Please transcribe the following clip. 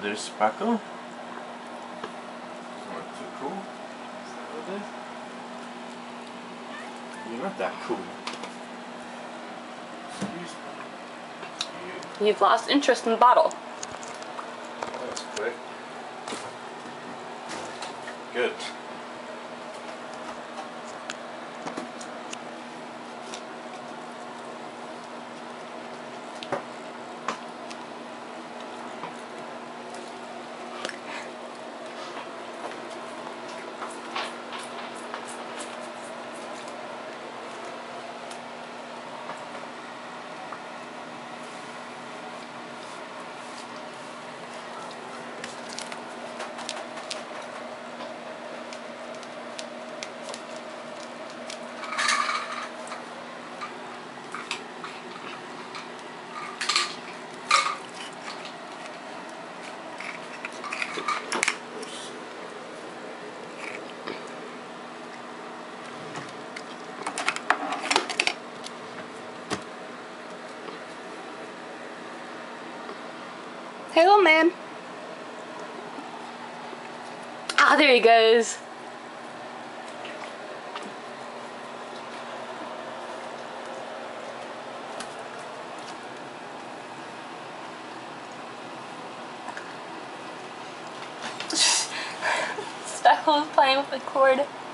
there's Sparkle. Not too cool. Is that what it is? You're not that cool. Excuse me. You've lost interest in the bottle. That was quick. Good. Hey, little man. Ah, there he goes. Speckle was playing with the cord.